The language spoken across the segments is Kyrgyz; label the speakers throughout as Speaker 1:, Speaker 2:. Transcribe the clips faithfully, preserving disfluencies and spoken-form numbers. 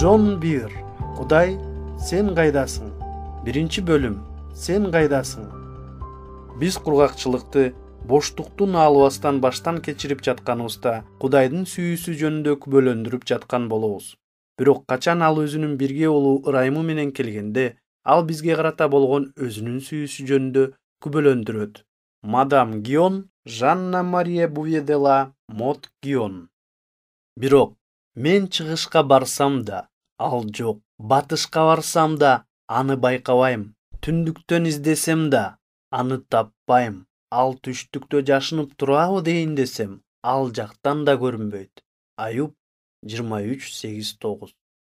Speaker 1: Джон бир. Кудай, сен кайдасың? Биринчи бөлүм. Сен кайдасың? Биз кургакчылыкты, боштуктун алыбастан баштан кечирип жатканыбызда Кудайдын сүйүүсү жөнүндө күбөлөндүрүп жаткан болобуз. Бирок качан ал өзүнүн бирге улуу ырайымы менен келгенде, ал бизге карата болгон өзүнүн сүйүүсү жөнүндө күбөлөндүрөт. Мадам Гион, Жанна Мария Буведела, Мот Гион. Бирок мен чыгышка барсам да, ал жок. Батышка барсам да, аны байкабайм. Түндүктөн издесем да, аны таппайм. Ал түштүктө жашынып турабы дейин десем, ал жактан да көрүнбөйт. Аюп жыйырма үч сегиз тогуз.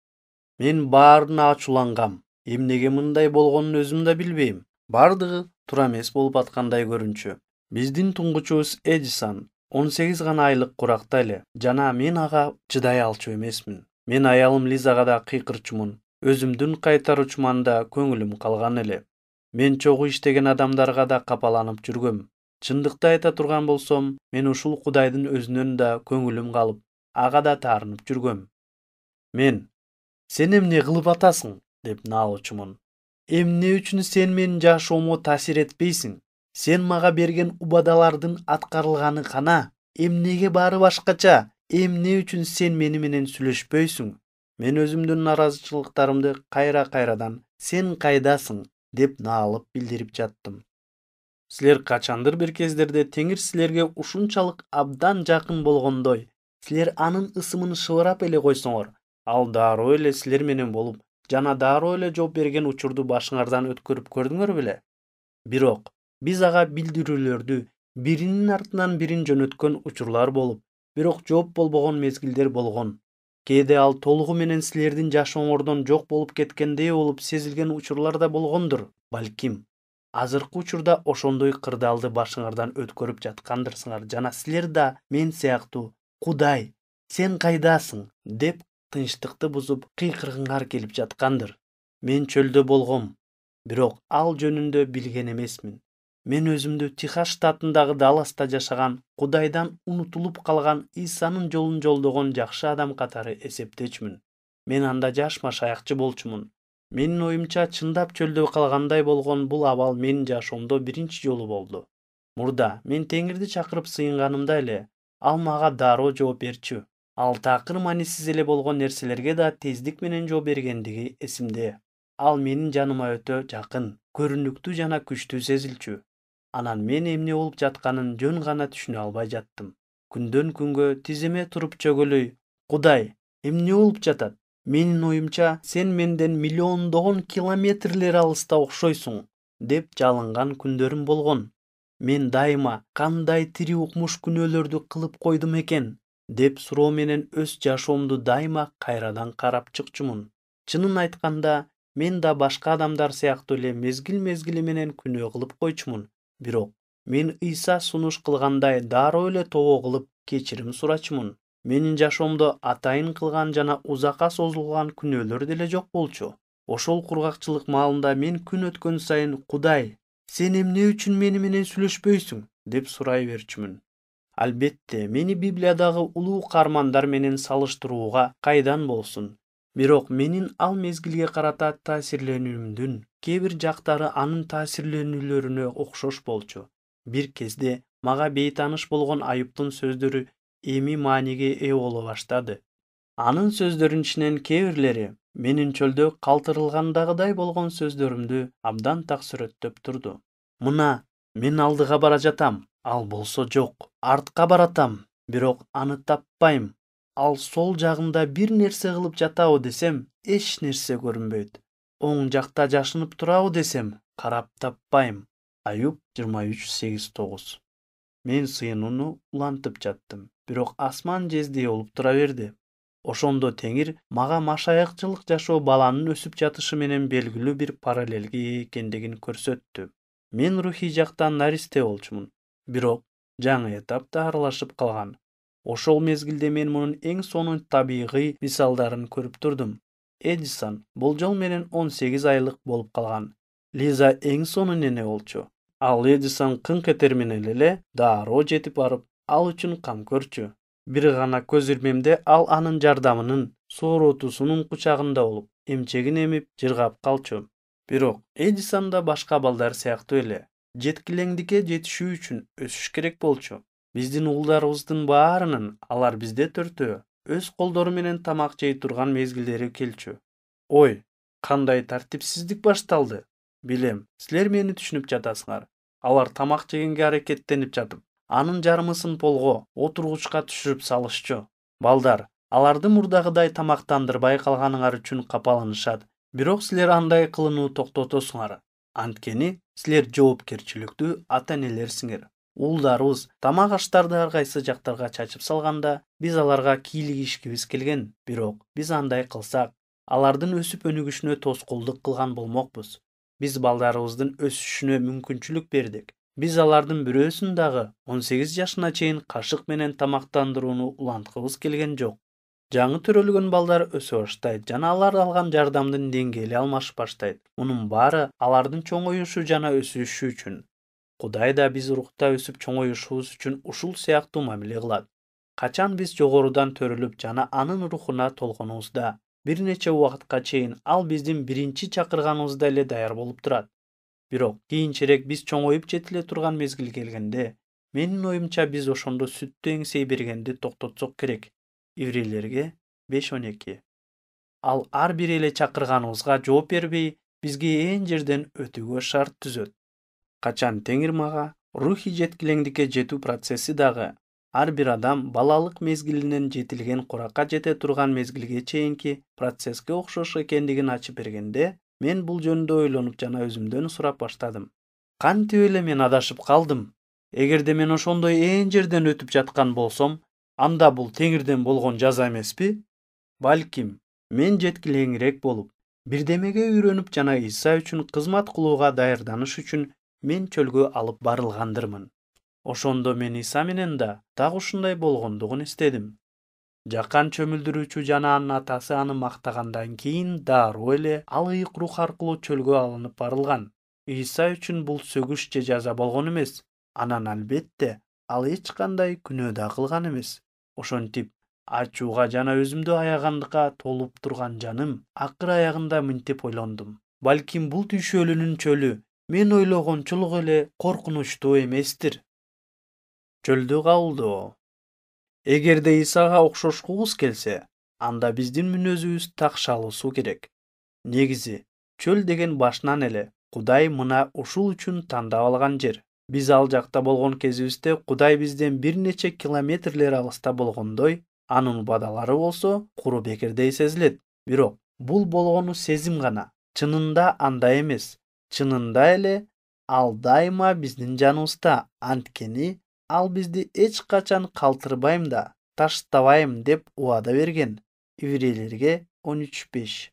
Speaker 1: Мен баарына ачуулангам. Эмнеге мындай болгонун өзүм да билбейм. Бардыгы туура эмес болуп аткандай көрүнчү. Биздин туңгучубуз Эдисон он сегиз гана айлык куракта эле, жана мен ага чыдай алчу эмесмин. Мен аялым Лизага да кыйкырчумун. Өзүмдүн кайтаруучуман да көңүлүм калган эле. Мен чогуу иштеген адамдарга да капаланып жүргөм. Чындыкты айта турган болсом, мен ушул Кудайдын өзүнөн да көңүлүм калып, ага да таарынып жүргөм. Мен: "Сен эмне кылып атасың?" деп наалычумун. Эмне үчүн сен менин жашоомо таасир этпейсиң? Сен мага берген убадалардын аткарылганы кана? Эмнеге баары башкача? Эмне үчүн сен мени менен сүйлөшпөйсүң? Мен өзүмдүн наразычылыктарымды кайра-кайрадан "Сен кайдасың?" деп наалып билдирип жаттым. Силер качандыр бир кездерде Теңир силерге ушунчалык абдан жакын болгондой, силер анын ысымын шыбырап эле койсоңор, ал дароо эле силер менен болуп, жана дароо эле жооп берген учурду башыңардан өткөрүп көрдүңөр беле? Бирок биз ага билдирүүлөрдү биринин артынан бирин жөнөткөн учурлар болуп, бирок жооп болбогон мезгилдер болгон. Кээде ал толугу менен силердин жашооңордон жок болуп кеткендей болуп сезилген учурлар да болгондур, балким. Азыркы учурда ошондой кырдаалды башыңардан өткөрүп жаткандырсыңар жана силер да мен сыяктуу "Кудай, сен кайдасың?" деп тынчтыкты бузуп кыйкыргыңар келип жаткандыр. Мен чөлдө болгом, бирок ал жөнүндө билген эмесмин. Мен өзүмдү Техас штатындагы Далласта жашаган, Кудайдан унутулуп калган Исанын жолун жолдогон жакшы адам катары эсептечүмүн. Мен анда жаш машаякчы болчумун. Менин оюмча, чындап чөлдө калгандай болгон бул абал менин жашоомдо биринчи жолу болду. Мурда мен Теңирди чакырып сыйынганымда эле, ал мага дароо жооп берчү. Ал такыр маанисиз эле болгон нерселерге да тездик менен жооп бергендиги эсимде. Ал менин жаныма өтө жакын, көрүнүктүү жана күчтүү сезилчү. Анан мен эмне болуп жатканын жөн гана түшүнө албай жаттым. Күндөн күнгө тиземе туруп чөгөлөй, "Кудай, эмне болуп жатат? Менин оюмча, сен менден миллиондогон километрлер алыста окшойсуң" деп жалынган күндөрүм болгон. Мен дайыма "Кандай тири укмуш күнөөлөрдү кылып койдум экен?" деп суроо менен өз жашоомду дайыма кайрадан карап чыкчумун. Чынын айтканда, мен да башка адамдар сыяктуу эле мезгил-мезгили менен күнөө кылып койчумун. Бирок мен Ыйса сунуш кылгандай дароо эле тобо кылып кечирим сурачумун. Менин жашоомдо атайын кылган жана узакка созулган күнөөлөр деле жок болчу. Ошол кургакчылык маалында мен күн өткөн сайын "Кудай, сен эмне үчүн мени менен сүйлөшпөйсүң?" деп сурай берчүмүн. Албетте, мени Библиядагы улуу каармандар менен салыштырууга кайдан болсун. Бирок менин ал мезгилге карата таасирленүүмдүн кээ бир жактары анын таасирленүүлөрүнө окшош болчу. Бир кезде мага бейтааныш болгон Аюптун сөздөрү эми мааниге ээ боло баштады. Анын сөздөрүнүн ичинен кээ бирлери менин чөлдө калтырылгандагыдай болгон сөздөрүмдү абдан так сүрөттөп турду. Мына, мен алдыга бара жатам, ал болсо жок. Артка баратам, бирок аны таппайм. Ал сол жагымда бир нерсе кылып жатабы десем, эч нерсе көрүнбөйт. Оң жакта жашынып турабы десем, карап таппайм. Аюп жыйырма үч сегиз тогуз. Мен сыйынууну улантып жаттым, бирок асман жездей болуп тура берди. Ошондо Теңир мага машаякчылык жашоо баланын өсүп жатышы менен белгилүү бир параллелги экендигин көрсөттү. Мен рухий жактан наристе болчумун, бирок жаңы этапта аралашып калган. Ошол мезгилде мен мунун эң сонун табигый мисалдарын көрүп турдум. Эдисон болжол менен он сегиз айлык болуп калган. Лиза эң сонун эне болчу. Ал Эдисон кыңк этер менен эле дароо жетип барып, ал үчүн кам көрчү. Бир гана көз ирмемде ал анын жардамынын соороту сунун кучагында болуп, эмчегин эмип, жыргап калчу. Бирок Эдисон да башка балдар сыяктуу эле жеткилеңдикке жетишүү үчүн өсүш керек болчу. Биздин уулдарыбыздын баарынын, алар бизде төртөө, өз колдору менен тамак жей турган мезгилдери келчү. Ой, кандай тартипсиздик башталды. Билем, силер мени түшүнүп жатасыңар. Алар тамак жегенге аракеттенип жатып, анын жарымысын полго, отургучка түшүрүп салышчу. Балдар, аларды мурдагыдай тамактандырбай калганыңар үчүн капаланышат. Бирок силер андай кылууну токтотосуңар. Анткени силер жоопкерчиликтүү ата-энелерсиңер. Уулдарыбыз тамак аштарды ар кайсы жактарга чачып салганда, биз аларга кийлигишкибиз келген. Бирок биз андай кылсак, алардын өсүп өнүгүшүнө тоскоолдук кылган болмокпуз. Биз балдарыбыздын өсүшүнө мүмкүнчүлүк бердик. Биз алардын бирөөсүн дагы он сегиз жашына чейин кашык менен тамактандырууну уланткыбыз келген жок. Жаңы төрөлгөн балдар өсө баштайт жана алар алган жардамдын деңгээли алмашып баштайт. Мунун баары алардын чоңоюшу жана өсүшү үчүн. Кудай да биз урукта өсүп чоңоюшубуз үчүн ушул сыяктуу мамиле кылат. Качан биз жогорудан төрөлүп жана анын рухуна толгонубузда, бир нече убакытка чейин ал биздин биринчи чакырганыбызда эле даяр болуп турат. Бирок кийинчерээк биз чоңоюп жетиле турган мезгил келгенде, менин оюмча биз ошондо сүттү эңсей бергенди токтотсок керек. Иврейлерге беш он эки. Ал ар бир эле чакырганыбызга жооп бербей, бизге ээн жерден өтүүгө шарт түзөт. Качан Теңир мага рухий жеткилеңдикке жетүү процесси дагы ар бир адам балалык мезгилинен жетилген куракка жете турган мезгилге чейинки процесске окшош экендигин ачып бергенде, мен бул жөнүндө ойлонуп жана өзүмдөн сурап баштадым. Кантип эле мен адашып калдым? Эгерде мен ошондой ээн жерден өтүп жаткан болсом, анда бул Теңирден болгон жаза эмеспи? Балким, мен жеткилеңирээк болуп, бирдемеге үйрөнүп жана Иса үчүн кызмат кылууга даярданыш үчүн мен чөлгө алып барылгандырмын. Ошондо мен Иса менен да так ушундай болгондугун эстедим. Жакан чөмүлдүрүүчү жана анын атасы аны мактагандан кийин дароо эле ал ыйык рух аркылуу чөлгө алынып барылган. Иса үчүн бул сөгүш же жаза болгон эмес. Анан албетте ал эч кандай күнөө да кылган эмес. Ошентип ачууга жана өзүмдү аягандыкка толуп турган жаным акыр аягында мынтип ойлондум. Балким бул түйшөөлүнүн чөлү мен ойлогончолук эле коркунучтуу эместир. Чөлдү кабылдоо. Эгерде Исага окшошкубуз келсе, анда биздин мүнөзүбүз так шалуусу керек. Негизи, чөл деген башынан эле Кудай мына ушул үчүн тандап алган жер. Биз ал жакта болгон кезибизде Кудай бизден бир нече километрлер алыста болгондой, анын убадалары болсо куру бекердей сезилет. Бирок бул болгону сезим гана. Чынында андай эмес. Чынында эле ал дайыма биздин жаныбызда, анткени ал бизди эч качан калтырбайм да, таштабайм деп убада берген. Иврейлерге он үч беш.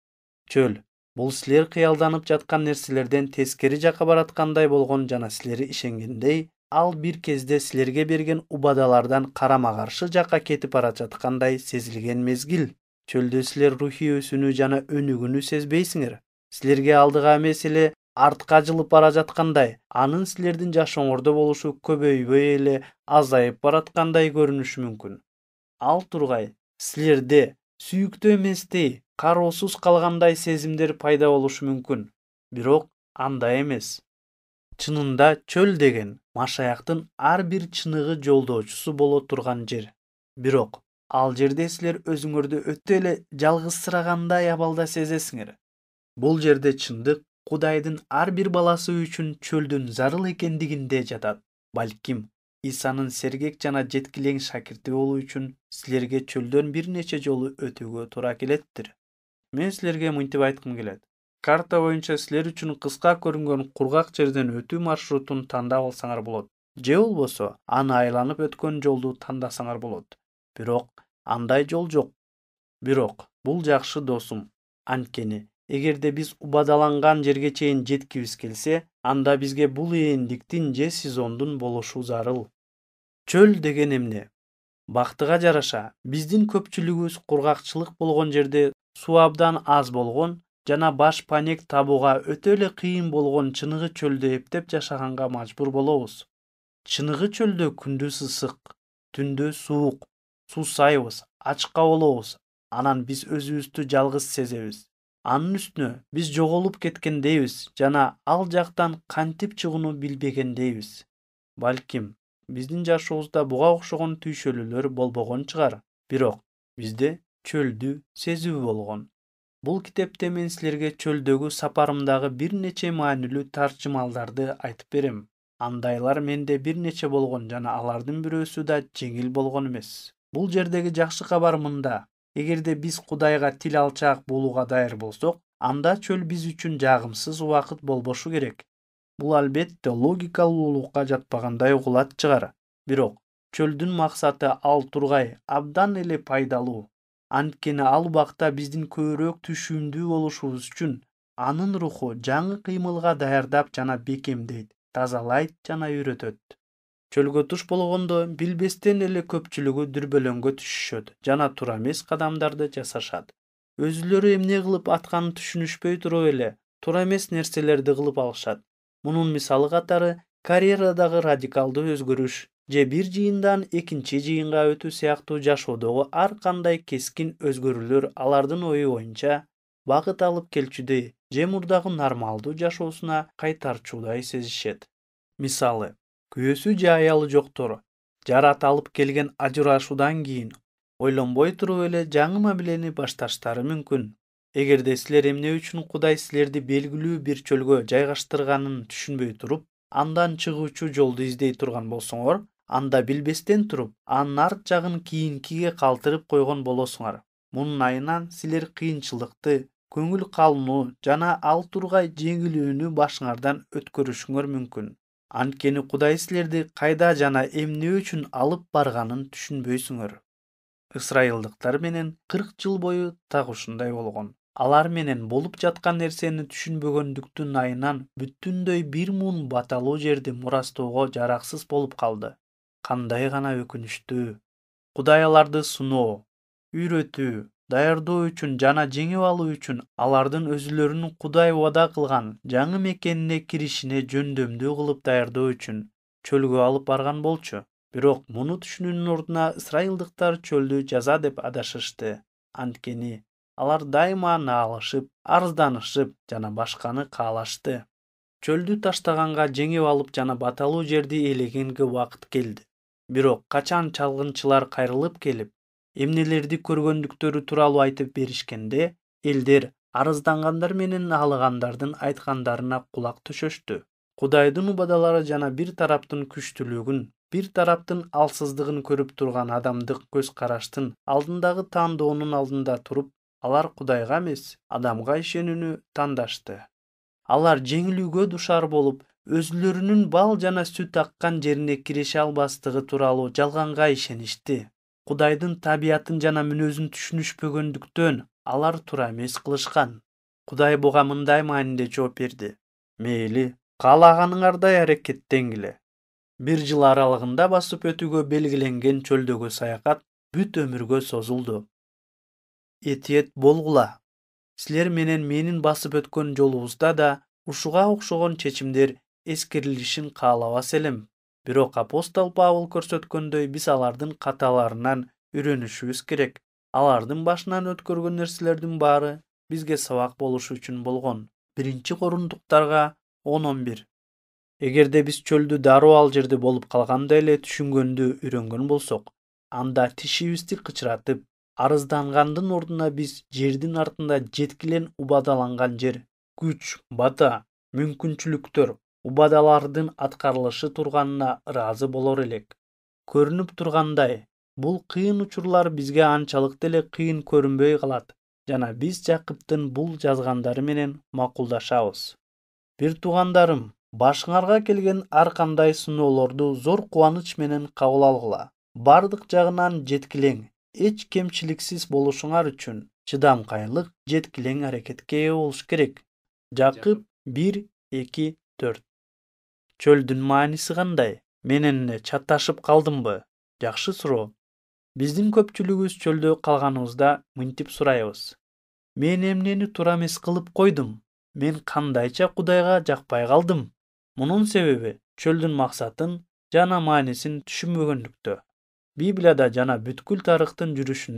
Speaker 1: Чөл бул силер кыялданып жаткан нерселерден тескери жакка бараткандай болгон жана силер ишенгендей, ал бир кезде силерге берген убадалардан карама-каршы жакка кетип бара жаткандай сезилген мезгил. Чөлдө силер рухий өсүүнү жана өнүгүүнү сезбейсиңер. Силерге алдыга эмес эле артка жылып бара жаткандай, анын силердин жашооңордо болушу көбөйбөй эле азайып бараткандай көрүнүшү мүмкүн. Ал тургай силерде сүйүктүү эместей, кароосуз калгандай сезимдер пайда болушу мүмкүн. Бирок андай эмес. Чынында чөл деген Машаяктын ар бир чыныгы жолдоочусу боло турган жер. Бирок ал жерде силер өзүңөрдү өтө эле жалгызсырагандай абалда сезесиңер. Бул жерде чындык Кудайдын ар бир баласы үчүн чөлдүн зарыл экендигинде жатат. Балким Исанын сергек жана жеткилең шакирти болуу үчүн силерге чөлдөн бир нече жолу өтүүгө туура келеттир. Мен силерге мынтип айткым келет. Карта боюнча силер үчүн кыска көрүнгөн кургак жерден өтүү маршрутун тандап алсаңар болот. Же болбосо аны айланып өткөн жолду тандасаңар болот. Бирок андай жол жок. Бирок бул жакшы досум, анткени эгерде биз убадаланган жерге чейин жеткибиз келсе, анда бизге бул ээндиктин же сезондун болушу зарыл. Чөл деген эмне? Бактыга жараша, биздин көпчүлүгүбүз кургакчылык болгон жерде суу абдан аз болгон жана баш панек табууга өтө эле кыйын болгон чыныгы чөлдө эптеп жашаганга мажбур болобуз. Чыныгы чөлдө күндүз ысык, түндө суук, суусайбыз, ачка болобуз, анан биз өзүбүздү жалгыз сезебиз. Анын үстүнө биз жоголуп кеткендейбиз жана ал жактан кантип чыгууну билбегендейбиз. Балким биздин жашообузда буга окшогон түйшөлүүлөр болбогон чыгар, бирок бизде чөлдү сезүү болгон. Бул китепте мен силерге чөлдөгү сапарымдагы бир нече маанилүү таржымалдарды айтып берем. Андайлар менде бир нече болгон жана алардын бирөөсү да жеңил болгон эмес. Бул жердеги жакшы кабар мында: эгерде биз Кудайга тил алчаак болууга даяр болсок, анда чөл биз үчүн жагымсыз убакыт болбошу керек. Бул албетте логикалуулукка жатпагандай угулат чыгар. Бирок чөлдүн максаты ал тургай абдан эле пайдалуу. Анткени ал убакта биздин көбүрөөк түшүмдүү болушубуз үчүн анын руху жаңы кыймылга даярдап жана бекемдейт, тазалайт жана үйрөтөт. Чөлгө туш болгондо билбестен эле көпчүлүгү дүрбөлөңгө түшүшөт жана туура эмес кадамдарды жасашат. Өзүлөрү эмне кылып атканын түшүнүшпөй туруп эле туура эмес нерселерди кылып алышат. Мунун мисалы катары карьерадагы радикалдуу өзгөрүш же бир жыйындан экинчи жыйынга өтүү сыяктуу жашоодогу ар кандай кескин өзгөрүүлөр алардын ою боюнча багыт алып келчүдөй же мурдагы нормалдуу жашоосуна кайтарчуудай сезишет. Мисалы, күйөөсү же аялы жоктор жарат алып келген ажырашуудан кийин ойлонбой туруп эле жаңы мамилени башташтары мүмкүн. Эгерде силер эмне үчүн Кудай силерди белгилүү бир чөлгө жайгаштырганын түшүнбөй туруп, андан чыгуучу жолду издей турган болсоңор, анда билбестен туруп, анын арт жагын кийинкиге калтырып койгон болосуңар. Мунун айынан силер кыйынчылыкты, көңүл калууну жана ал тургай жеңилүүнү башыңардан өткөрүшүңөр мүмкүн. Анткени Кудай силерди кайда жана эмне үчүн алып барганын түшүнбөйсүңөр. Ысрайылдыктар менен кырк жыл бою так ушундай болгон. Алар менен болуп жаткан нерсени түшүнбөгөндүктүн айынан бүтүндөй бир муун баталуу жерди мурастоого жараксыз болуп калды. Кандай гана өкүнүчтүү. Кудай аларды сыноо, үйрөтүү, даярдоо үчүн жана жеңип алуу үчүн алардын өзүлөрүнүн Кудай убада кылган жаңы мекенине киришине жөндөмдүү кылып даярдоо үчүн чөлгө алып барган болчу. Бирок муну түшүнүүнүн ордуна ысрайылдыктар чөлдү жаза деп адашышты. Анткени алар дайыма наалышып, арызданышып жана башканы каалашты. Чөлдү таштаганга жеңип алып жана баталуу жерди ээлегенге убакыт келди. Бирок качан чалгынчылар кайрылып келип, эмнелерди көргөндүктөрү тууралуу айтып беришкенде, элдер арыздангандар менен алыгандардын айткандарына кулак түшөштү. Кудайдын убадалары жана бир тараптын күчтүүлүгүн, бир тараптын алсыздыгын көрүп турган адамдык көз караштын алдындагы тандоонун алдында туруп, алар Кудайга эмес, адамга ишенүүнү тандашты. Алар жеңилүүгө душар болуп, өзүлөрүнүн бал жана сүт аккан жерине кирише албастыгы тууралуу жалганга ишеништи. Кудайдын табиятын жана мүнөзүн түшүнүшпөгөндүктөн алар туура эмес кылышкан. Кудай буга мындай мааниде жооп берди: мейли, каалаганыңардай аракеттенгиле. Бир жыл аралыгында басып өтүүгө белгиленген чөлдөгү саякат бүт өмүргө созулду. Этиет болгула. Силер менен менин басып өткөн жолубузда да ушуга окшогон чечимдер эскерилишин каалабас элем. Бирок апостол Павыл көрсөткөндөй биз алардын каталарынан үйрөнүшүбүз керек. Алардын башынан өткөргөн нерселердин баары бизге сабак болушу үчүн болгон. Биринчи Корундуктарга он он бир. Эгерде биз чөлдү дароо ал жерде болуп калгандай эле түшүнгөндү үйрөнгөн болсок, анда тишибизди кычыратып, арыздангандын ордуна биз жердин артында жеткилен убадаланган жер, күч, бата, мүмкүнчүлүктөр, убадалардын аткарылышы турганына ыраазы болор элек. Көрүнүп тургандай, бул кыйын учурлар бизге анчалык деле кыйын көрүнбөй калат жана биз Жакыптын бул жазгандары менен макулдашабыз. Бир туугандарым, башыңарга келген ар кандай сыноолорду зор кубаныч менен кабыл алгыла. Бардык жагынан жеткилең, эч кемчиликсиз болушуңар үчүн чыдамкайлык, жеткилең аракетке ээ болуш керек. Жакып бир эки төрт. Чөлдүн мааниси кандай? Менен эле чаташып калдымбы? Жакшы суроо. Биздин көпчүлүгүбүз чөлдө калганыбызда мынтип сурайбыз: мен эмнени туура эмес кылып койдум? Мен кандайча Кудайга жакпай калдым? Мунун себеби чөлдүн максатын жана маанисин түшүнбөгөндүктө. Библияда жана бүткүл тарыхтын жүрүшүндө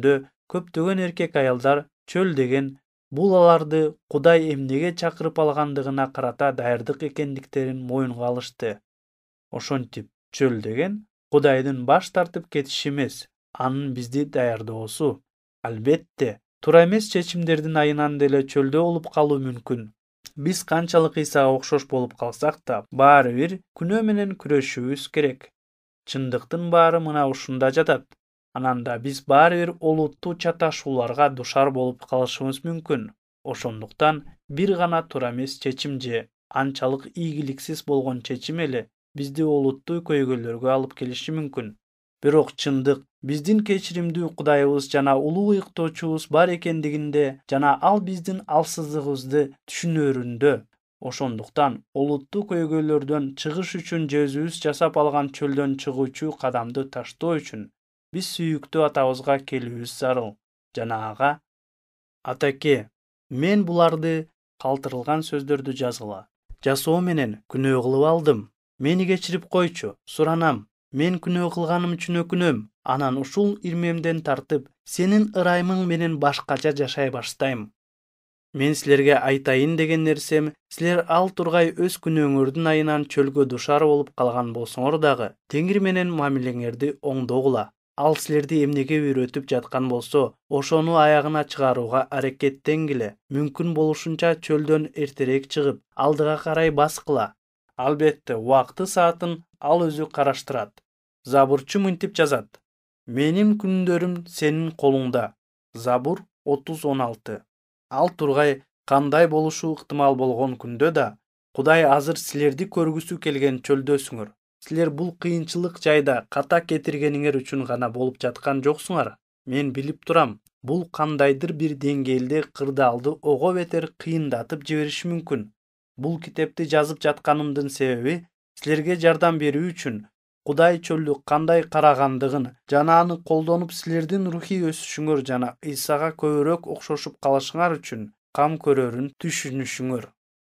Speaker 1: көптөгөн эркек аялдар чөл деген бул аларды Кудай эмнеге чакырып алгандыгына карата даярдык экендиктерин моюнга алышты. Ошентип, чөл деген Кудайдын баш тартып кетиши эмес, анын бизди даярдоосу. Албетте, туура эмес чечимдердин айынан деле чөлдө болуп калуу мүмкүн. Биз канчалык Исага окшош болуп калсак да, баары бир күнөө менен күрөшүүбүз керек. Чындыктын баары мына ушунда жатат. Анан да биз баары бир олуттуу чаташууларга душар болуп калышыбыз мүмкүн. Ошондуктан бир гана туура эмес чечим же анчалык ийгиликсиз болгон чечим эле бизди олуттуу көйгөйлөргө алып келиши мүмкүн. Бирок чындык биздин кечиримдүү Кудайыбыз жана улуу ыктоочубуз бар экендигинде жана ал биздин алсыздыгыбызды түшүнөрүндө. Ошондуктан олуттуу көйгөйлөрдөн чыгыш үчүн же өзүбүз жасап алган чөлдөн чыгуучу кадамды таштоо үчүн биз сүйүктүү атабызга келүүбүз зарыл. Жана ага: Атаке, мен буларды калтырылган сөздөрдү жазгыла, жасоо менен күнөө кылып алдым. Мени кечирип койчу, суранам. Мен күнөө кылганым үчүн өкүнөм. Анан ушул ирмемден тартып, сенин ырайымың менен башкача жашай баштайм. Мен силерге айтайын деген нерсем, силер ал тургай өз күнөөңөрдүн айынан чөлгө душар болуп калган болсоңор дагы, Теңир менен мамилеңерди оңдогула. Ал силерди эмнеге үйрөтүп жаткан болсо, ошону аягына чыгарууга аракеттенгиле. Мүмкүн болушунча чөлдөн эртерээк чыгып, алдыга карай баскыла. Албетте, убакты саатын ал өзү караштырат. Забурчу мынтип жазат: Менин күндөрүм сенин колуңда. Забур отуз он алты. Ал тургай кандай болушу ыктымал болгон күндө да, Кудай азыр силерди көргүсү келген чөлдөсүңөр. Силер бул кыйынчылык жайда ката кетиргениңер үчүн гана болуп жаткан жоксуңар. Мен билип турам, бул кандайдыр бир деңгээлде кырдаалды ого бетер кыйындатып жибериши мүмкүн. Бул китепти жазып жатканымдын себеби силерге жардам берүү үчүн, Кудай чөлдү кандай карагандыгын жана аны колдонуп силердин рухий өсүшүңөр жана Исага көбүрөөк окшошуп калышыңар үчүн кам көрөрүн түшүнүшүңөр.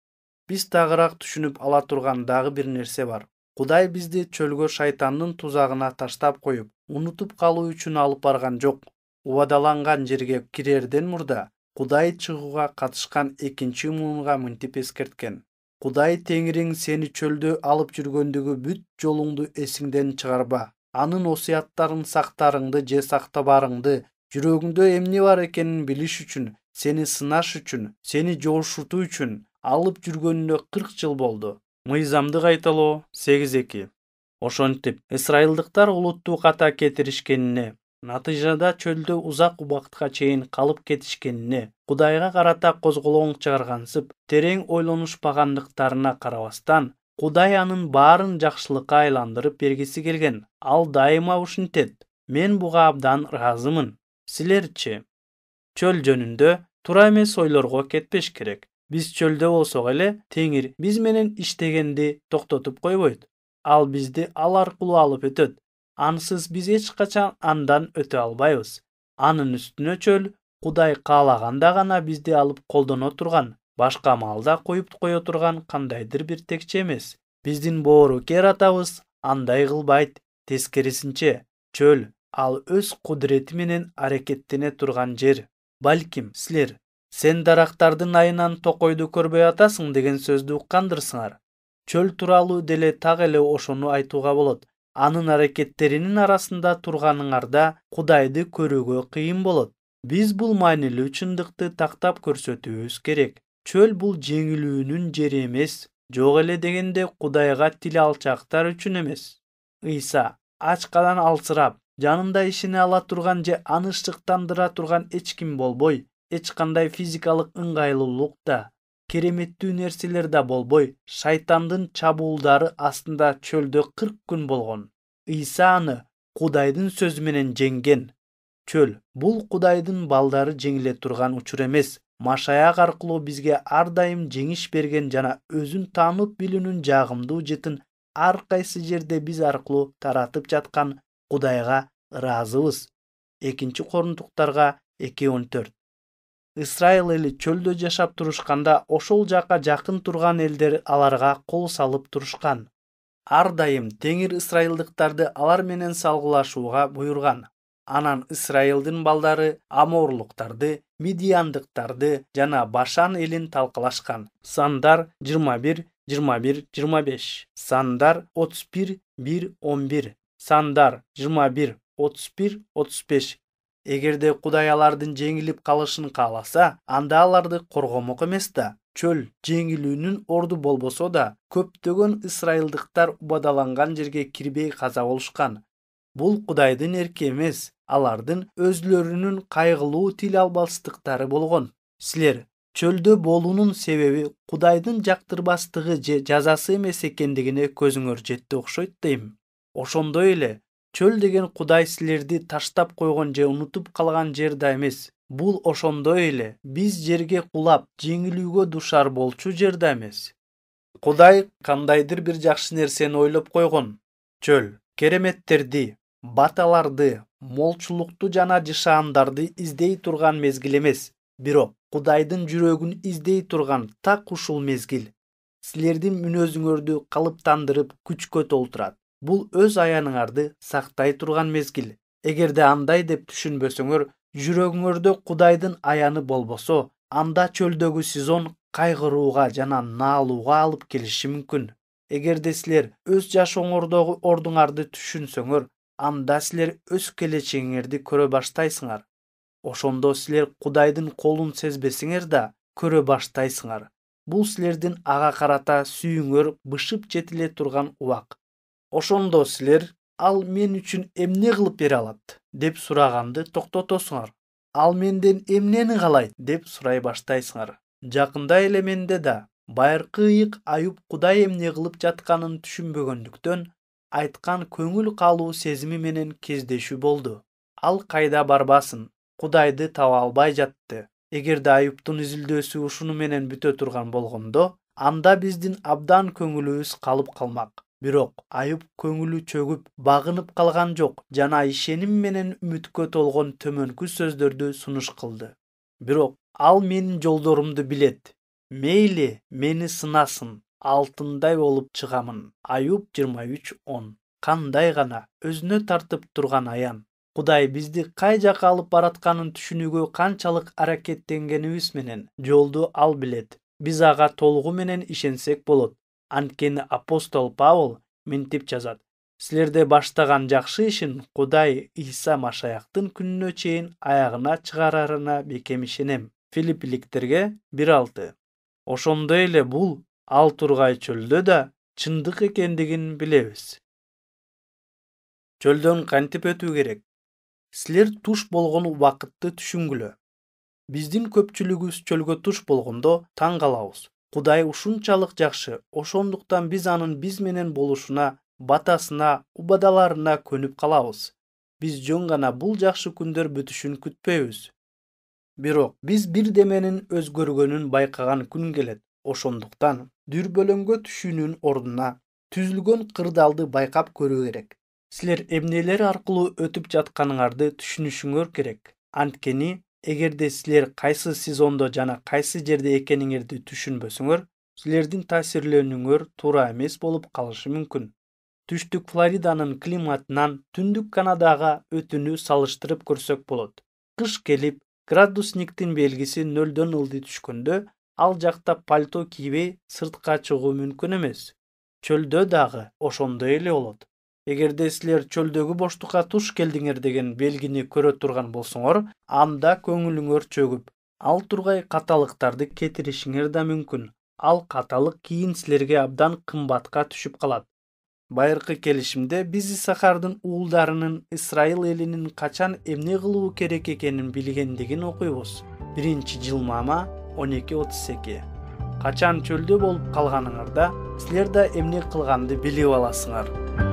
Speaker 1: Биз тагыраак түшүнүп ала турган дагы бир нерсе бар. Кудай бизди чөлгө шайтандын тузагына таштап коюп, унутуп калуу үчүн алып барган жок. Убадаланган жерге кирерден мурда Кудай чыгууга катышкан экинчи муунга мынтип эскерткен: Кудай Теңириң сени чөлдө алып жүргөндөгү бүт жолуңду эсиңден чыгарба. Анын осуяттарын сактарыңды же сактабарыңды, жүрөгүңдө эмне бар экенин билиш үчүн, сени сынаш үчүн, сени жоошутуу үчүн алып жүргөнүнө кырк жыл болду. Мыйзамды кайталоо сегиз эки. Ошентип, исраилдыктар улуттуу ката кетиришкенине, натыйжада чөлдө узак убакытка чейин калып кетишкенине, Кудайга карата козголоң чыгаргансып, терең ойлонушпагандыктарына карабастан, Кудай анын баарын жакшылыкка айландырып бергиси келген. Ал дайыма ушинтет. Мен буга абдан ыраазымын. Силерчи? Чөл жөнүндө туура эмес ойлорго кетпеш керек. Биз чөлдө болсок эле, Теңир биз менен иштегенди токтотуп койбойт. Ал бизди ал аркылуу алып өтөт. Ансыз биз эч качан андан өтө албайбыз. Анын үстүнө чөл Кудай каалаганда гана бизди алып колдоно турган, башка маалда коюп кое турган кандайдыр бир текче эмес. Биздин боорукер атабыз андай кылбайт. Тескерисинче, чөл ал өз кудурети менен аракеттене турган жер. Балким силер сен дарактардын айынан токойду көрбөй атасың деген сөздү уккандырсыңар. Чөл тууралуу деле так эле ошону айтууга болот. Анын аракеттеринин арасында турганыңарда Кудайды көрүүгө кыйын болот. Биз бул маанилүү чындыкты тактап көрсөтүүбүз керек. Чөл бул жеңилүүнүн жери эмес. Жок эле дегенде Кудайга тил алчаактар үчүн эмес. Ыйса ачкадан алсырап, жанында ишене ала турган же аны шыктандыра турган эч ким болбой, эч кандай физикалык ыңгайлуулук да, кереметтүү нерселер да болбой, шайтандын чабуулдары астында чөлдө кырк күн болгон. Ыйса аны Кудайдын сөзү менен жеңген. Чөл бул Кудайдын балдары жеңиле турган учур эмес. Машаяк аркылуу бизге ар дайым жеңиш берген жана өзүн таанып билүүнүн жагымдуу жытын ар кайсы жерде биз аркылуу таратып жаткан Кудайга ыраазыбыз. экинчи Корунтуктарга эки он төрт. Исраил эли чөлдө жашап турушканда ошол жака жакын турган элдер аларга кол салып турушкан. Ар дайым Теңир исраилдыктарды алар менен салгылашууга буйрган. Анан Исраилдин балдары Аморлуктарды, Мидияндыктарды жана Башан элин талкалашкан. Сандар жыйырма бир жыйырма бир жыйырма беш, Сандар отуз бир бир он бир, Сандар жыйырма бир отуз бир отуз беш. Эгерде Кудай алардын жеңилип калышын кааласа, анда аларды коргомок эмес да. Чөл жеңилүүнүн орду болбосо да, көптөгөн исраилдыктар убадаланган жерге кирбей каза болушкан. Бул Кудайдын эрки эмес, алардын өзлөрүнүн кайгылуу тил албастыктары болгон. Силер чөлдө болуунун себеби Кудайдын жактырбастыгы же жазасы эмес экендигине көзүңөр жетти окшойт дейм. Ошондой эле чөл деген Кудай силерди таштап койгон же унутуп калган жер да эмес. Бул ошондой эле биз жерге кулап жеңилүүгө душар болчу жер да эмес. Кудай кандайдыр бир жакшы нерсени ойлоп койгон. Чөл кереметтерди, баталарды, молчулукту жана жышаандарды издей турган мезгил эмес, бирок Кудайдын жүрөгүн издей турган так ушул мезгил. Силердин мүнөзүңөрдү калыптандырып күчкө толтурат. Бул өз аяныңарды сактай турган мезгил. Эгерде андай деп түшүнбөсөңөр, жүрөгүңөрдө Кудайдын аяны болбосо, анда чөлдөгү сезон кайгырууга жана наалууга алып келиши мүмкүн. Эгерде силер өз жашооңордогу ордуңарды түшүнсөңөр, анда силер өз келечегиңерди көрө баштайсыңар. Ошондо силер Кудайдын колун сезбесиңер да көрө баштайсыңар. Бул силердин ага карата сүйүүңөр бышып жетиле турган убак. Ошондо силер ал мен үчүн эмне кылып бере алат деп сураганды токтотосуңар. Ал менден эмнени каалайт деп сурай баштайсыңар. Жакында эле менде да байыркы ыйык Аюп Кудай эмне кылып жатканын түшүнбөгөндүктөн айткан көңүл калуу сезими менен кездешүү болду. Ал кайда барбасын, Кудайды таба албай жатты. Эгерде Аюптун изилдөөсү ушуну менен бүтө турган болгондо, анда биздин абдан көңүлүбүз калып калмак. Бирок Аюп көңүлү чөгүп, багынып калган жок жана ишеним менен үмүткө толгон төмөнкү сөздөрдү сунуш кылды. Бирок ал менин жолдорумду билет. Мейли мени сынасын, алтындай болуп чыгамын. Аюп жыйырма үч он. Кандай гана өзүнө тартып турган аян. Кудай бизди кай жакка алып баратканын түшүнүүгө канчалык аракеттенгенибиз менен жолду ал билет. Биз ага толугу менен ишенсек болот. Анткени апостол Павыл мынтип жазат: силерде баштаган жакшы ишин Кудай Иса Машаяктын күнүнө чейин аягына чыгарарына бекем ишенем. Филиппиликтерге бир алты. Ошондой эле бул ал тургай чөлдө да чындык экендигин билебиз. Чөлдөн кантип өтүү керек? Силер туш болгон убакытты түшүнгүлө. Биздин көпчүлүгүбүз чөлгө туш болгондо таң калабыз. Кудай ушунчалык жакшы, ошондуктан биз анын биз менен болушуна, батасына, убадаларына көнүп калабыз. Биз жөн гана бул жакшы күндөр бүтүшүн күтпөйбүз. Бирок биз бирдеменин өзгөргөнүн байкаган күн келет. Ошондуктан дүрбөлөңгө түшүүнүн ордуна түзүлгөн кырдаалды байкап көрүү керек. Силер эмнелер аркылуу өтүп жатканыңарды түшүнүшүңөр керек. Анткени эгерде силер кайсы сезондо жана кайсы жерде экениңерди түшүнбөсөңөр, силердин таасирлөнүүңөр туура эмес болуп калышы мүмкүн. Түштүк Флориданын климатынан түндүк Канадага өтүүнү салыштырып көрсөк болот. Кыш келип, градусниктин белгиси нөлдөн ылдый түшкөндө, ал жакта пальто кийбей сыртка чыгуу мүмкүн эмес. Чөлдө дагы ошондой эле болот. Эгерде силер чөлдөгү боштукка туш келдиңер деген белгини көрө турган болсоңор, анда көңүлүңөр чөгүп, ал тургай каталыктарды кетиришиңер да мүмкүн. Ал каталык кийин силерге абдан кымбатка түшүп калат. Байыркы келишимде биз Исахардын уулдарынын Исраил элинин качан эмне кылуу керек экенин билгендигин окуйбуз. Биринчи Жылмама он эки отуз эки. Качан чөлдө болуп калганыңарда, силер да эмне кылганды билип аласыңар.